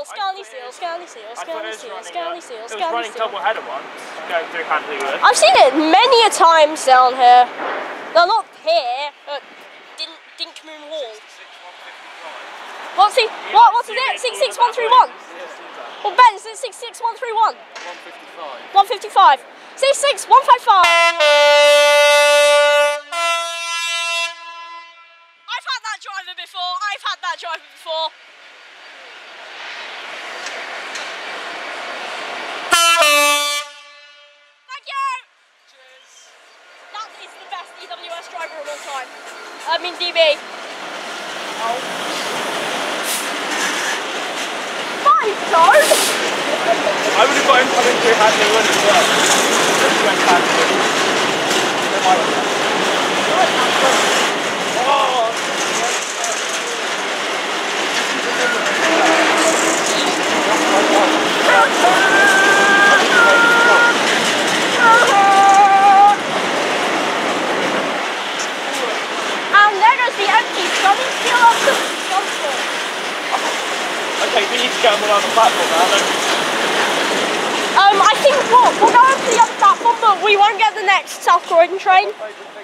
Scarly Seal, Scarly Seal, Scarly Seal, Scarly Seal, It was running double header once, going through Hadley Wood. I've seen it many a times down here. No, not here, but Dinkmoon Hall. What's it? What's it? 66131. Well, Ben, is it 66131? 155. 155. 66155. I've had that driver before. Thank you. Cheers. That is the best EWS driver of all time. I mean DB. Oh. Don't. I would have got him coming through Hadley Wood as well. Just went Hadley Wood. And there goes the empty Scummy Seal of the Scumful. Okay, we need to get them on the platform now, don't we? I think we'll go over to the other platform, but we won't get the next South Croydon train.